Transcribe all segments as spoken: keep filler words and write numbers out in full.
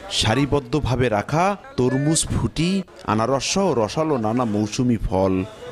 সারিবদ্ধভাবে রাখা তরমুজ, ফুটি, আনারস সহ রসালো নানা মৌসুমি ফল।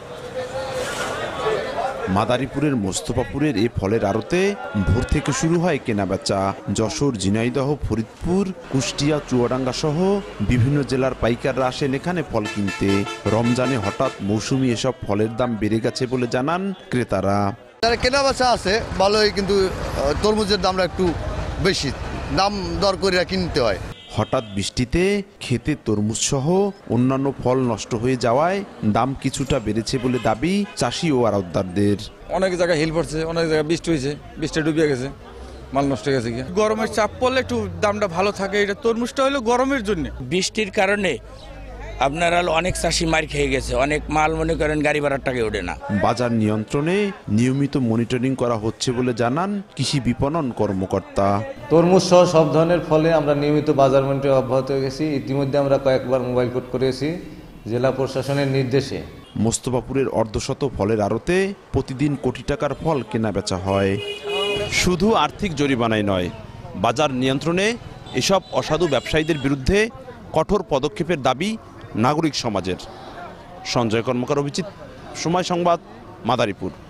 মাদারীপুরের মোস্তফাপুরের এ ফলের আড়তে ভোর থেকে শুরু হয় কেনাবেচা। যশোর, ঝিনাইদহ, ফরিদপুর, কুষ্টিয়া, চুয়াডাঙ্গা সহ বিভিন্ন জেলার পাইকাররা আসেন এখানে ফল কিনতে। রমজানে হঠাৎ মৌসুমি এসব ফলের দাম বেড়ে গেছে বলে জানান ক্রেতারা। যারা কেনাবেচা আছে ভালোই, কিন্তু তরমুজের দামটা একটু বেশি, দাম দর করে কিনতে হয়। হঠাৎ বৃষ্টিতে খেতে তরমুজ সহ অন্যান্য ফল নষ্ট হয়ে যাওয়ায় দাম কিছুটা বেড়েছে বলে দাবি চাষি ও আড়তদারদের। অনেক জায়গায় হিল পড়ছে, অনেক জায়গায় বৃষ্টি হয়েছে, বৃষ্টি ডুবিয়ে গেছে, মাল নষ্ট হয়ে গেছে। গরমের চাপ পড়লে একটু দামটা ভালো থাকে। এটা তরমুজটা হলো গরমের জন্য। বৃষ্টির কারণে আপনারা অনেক চাষি মার খেয়ে গেছে, অনেক মাল মনে করেন গাড়ি ভাড়ার টাকা ওঠে না। বাজার নিয়ন্ত্রণে নিয়মিত মনিটরিং করা হচ্ছে বলে জানান কৃষি বিপণন কর্মকর্তা। তরমুজ সহ সব ধরনের ফলে আমরা নিয়মিত বাজার মনিটরিং অব্যাহত গেছি। ইতিমধ্যে আমরা কয়েকবার মোবাইল কোর্ট করেছি জেলা প্রশাসনের নির্দেশে। মোস্তফাপুরের অর্ধশত ফলের আড়তে প্রতিদিন কোটি টাকার ফল কেনা বেচা হয়। শুধু আর্থিক জরিমানায় নয়, বাজার নিয়ন্ত্রণে এসব অসাধু ব্যবসায়ীদের বিরুদ্ধে কঠোর পদক্ষেপের দাবি নাগরিক সমাজের। সঞ্জয় কর্মকার, অভিজিৎ, সময় সংবাদ, মাদারীপুর।